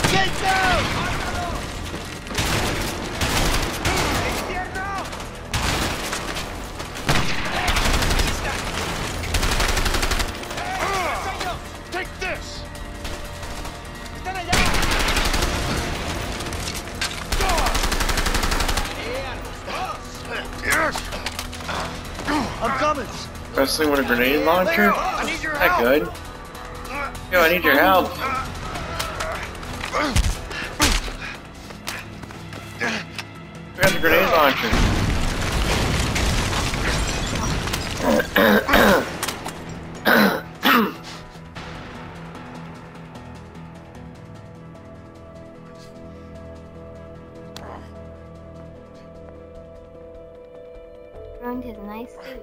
Get down! Take this! I'm coming. Wrestling with a grenade launcher? That good? Yo, I need your help. Grab the grenade launcher. Ruined his nice suit.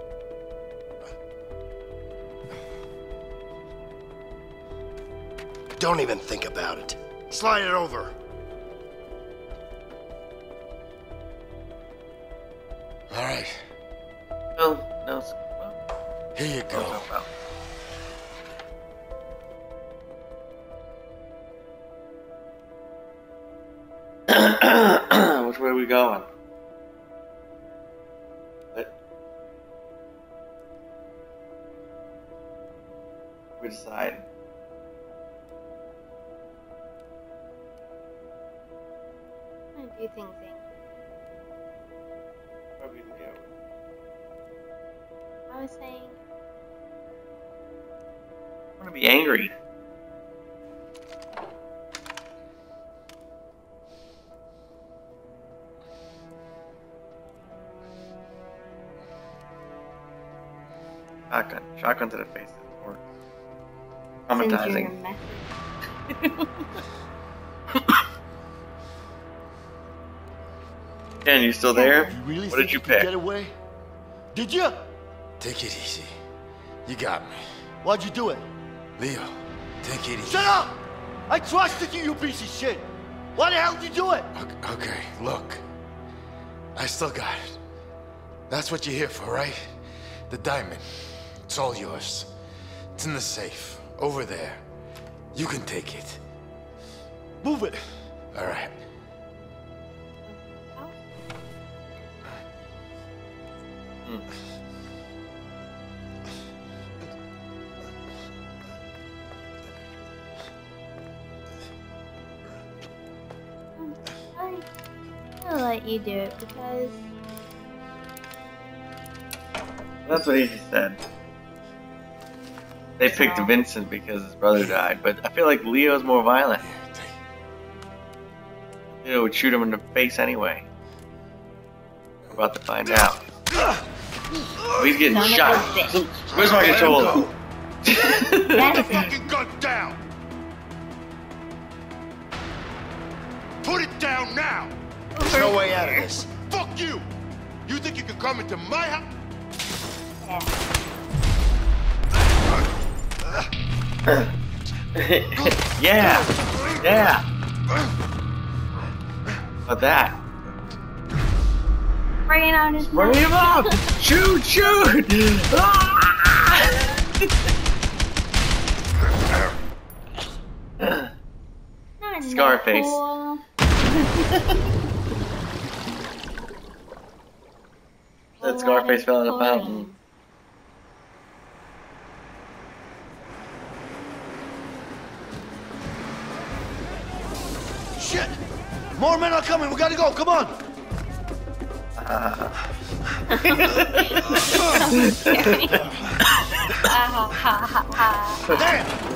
Don't even think about it. Slide it over. All right. Oh, no. Here you go. Which way are we going? We decide. I'm gonna do things angry. Probably Leo. I was saying, I want to be angry. Shotgun. Shotgun to the face doesn't work. Traumatizing. Ken, you still there? You really What did think you could pick? Get away? Did you? Take it easy. You got me. Why'd you do it? Leo, take it easy. Shut up! I trusted you, you piece of shit. Why the hell did you do it? Okay, look. I still got it. That's what you're here for, right? The diamond. It's all yours. It's in the safe. Over there. You can take it. Move it. All right. I'll let you do it because That's what he just said. They picked Vincent because his brother died, but I feel like Leo's more violent. Leo would shoot him in the face anyway. We're about to find out. Oh, he's getting Son of a shot. bitch. Where's my controller? That's Put the fucking gun down! Put it down now! There's no way out of this. Fuck you! You think you can come into my house? Yeah! Yeah! How about that? spraying on his Bring him up! Shoot! Shoot! Not Scarface. cool. That Scarface fell in the fountain. Shit! More men are coming. We gotta go. Come on. So scary. Ha ha ha ha. Damn!